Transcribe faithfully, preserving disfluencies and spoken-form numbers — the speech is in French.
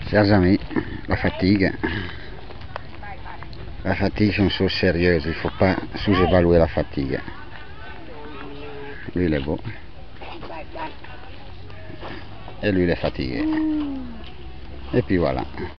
Chers amis, la fatigue, la fatigue c'est une chose sérieuse, il ne faut pas sous-évaluer la fatigue. Lui il est beau. Et lui il est fatigué. Et puis voilà.